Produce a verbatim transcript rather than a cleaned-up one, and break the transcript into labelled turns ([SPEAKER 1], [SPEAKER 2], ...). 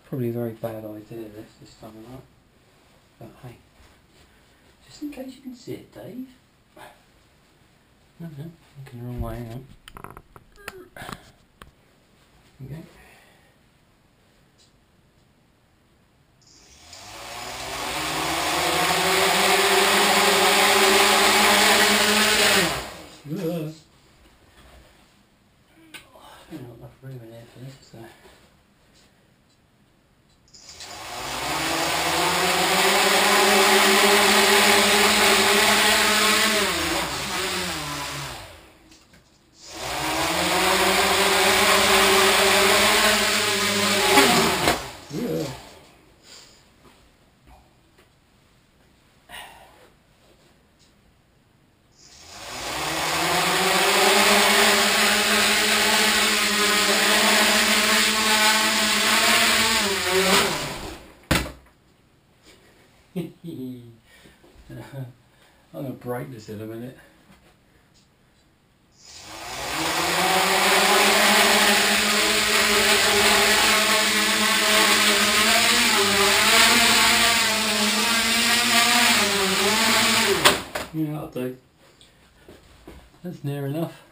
[SPEAKER 1] Probably a very bad idea this this time of night. But hey, just in case you can see it, Dave. No, no, looking the wrong way, hang on. Okay. Ugh. Oh, there's not enough room in there for this, so. I'm going to break this in a minute. Yeah, that'll do. That's near enough.